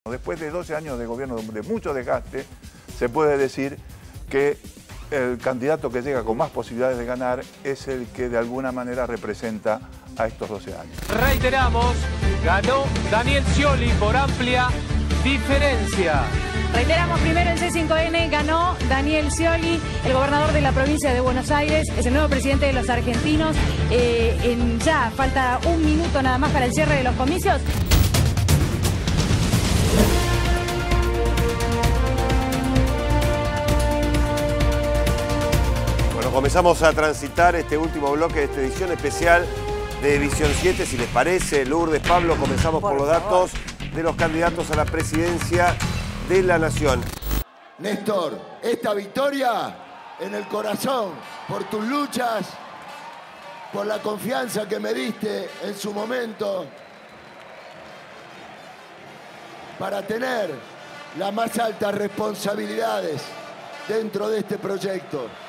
Después de 12 años de gobierno de mucho desgaste, se puede decir que el candidato que llega con más posibilidades de ganar es el que de alguna manera representa a estos 12 años. Reiteramos, ganó Daniel Scioli por amplia diferencia. Reiteramos, primero en C5N ganó Daniel Scioli, el gobernador de la provincia de Buenos Aires, es el nuevo presidente de los argentinos. Ya falta un minuto nada más para el cierre de los comicios. Bueno, comenzamos a transitar este último bloque de esta edición especial de Visión 7, si les parece. Lourdes, Pablo, comenzamos por los datos de los candidatos a la presidencia de la Nación. Néstor, esta victoria en el corazón, por tus luchas, por la confianza que me diste en su momento, para tener las más altas responsabilidades dentro de este proyecto.